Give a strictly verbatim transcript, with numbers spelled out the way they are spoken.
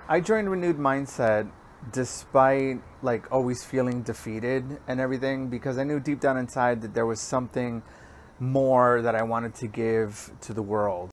I joined Renewed Mindset despite like always feeling defeated and everything because I knew deep down inside that there was something more that I wanted to give to the world.